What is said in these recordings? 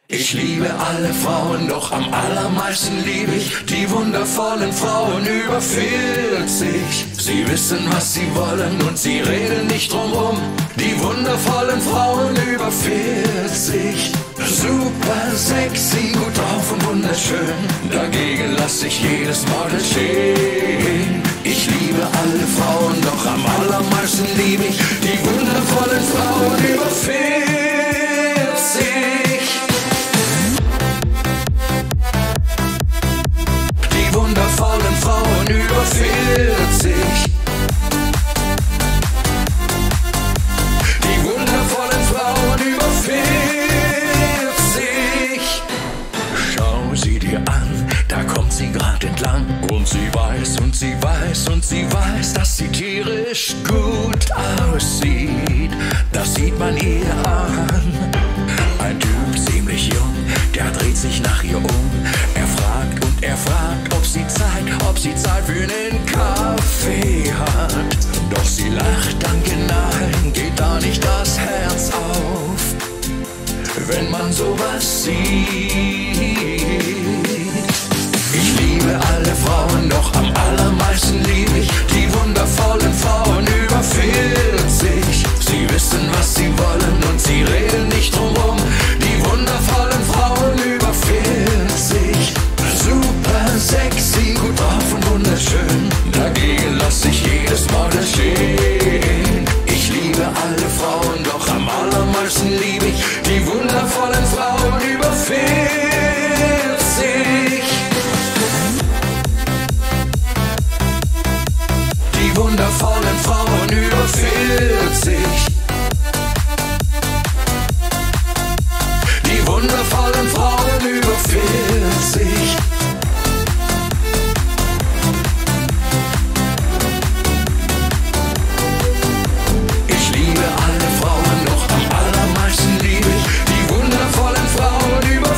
Ich liebe alle Frauen, doch am allermeisten liebe ich die wundervollen Frauen über 40. Sie wissen, was sie wollen und sie reden nicht drumrum. Die wundervollen Frauen über 40. Super sexy, gut drauf und wunderschön. Dagegen lass ich jedes Model stehen. Ich liebe alle Frauen, doch am allermeisten liebe ich die wundervollen Frauen über 40. Die wundervollen Frauen über 40. Die wundervollen Frauen über 40. Schau sie dir an, da kommt sie grad entlang. Und sie weiß und sie weiß und sie weiß, dass sie tierisch gut aussieht. Das sieht man ihr an. Ein Typ, ziemlich jung, der dreht sich nach ihr um. Er fragt, ob sie Zeit für einen Kaffee hat. Doch sie lacht, danke, nein, geht da nicht das Herz auf, wenn man sowas sieht. Ich liebe alle Frauen, doch am allermeisten liebe ich die wundervollen Frauen über 40. Sie wissen, was sie wollen und sie reden nicht drumrum. Die wundervollen Frauen über 40. Super sexy, gut drauf und wunderschön. Dagegen lass ich jedes Model stehen. Ich liebe alle Frauen, doch am allermeisten liebe ich die wundervollen Frauen über 40. Die wundervollen Frauen über 40. Die wundervollen Frauen über 40. Ich liebe alle Frauen, doch am allermeisten liebe ich die wundervollen Frauen über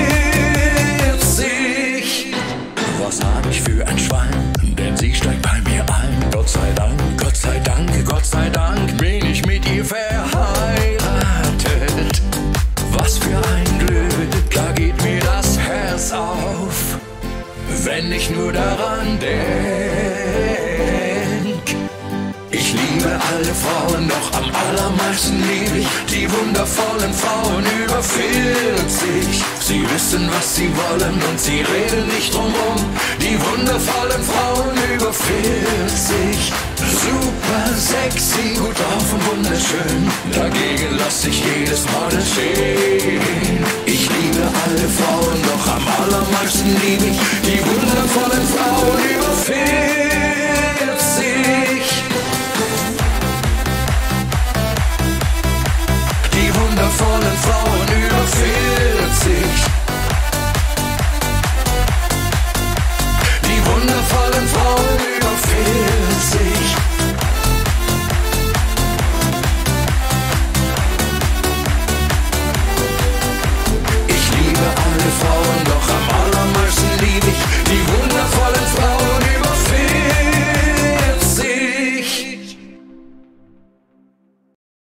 40. Was hab ich für ein Schwein, denn sie steigt bei mir ein. Gott sei Dank, Gott sei Dank, Gott sei Dank bin ich mit ihr verheiratet. Was für ein Glück, da geht mir das Herz auf, wenn ich nur daran denk. Ich liebe alle Frauen, doch am allermeisten liebe ich die wundervollen Frauen über 40. Sie wissen, was sie wollen und sie reden nicht drumrum. Die wundervollen Frauen über 40. Super sexy, gut drauf und wunderschön. Dagegen lass ich jedes Model stehen. Ich liebe alle Frauen, doch am allermeisten liebe ich die wundervollen Frauen über 40. Die wundervollen Frauen über 40.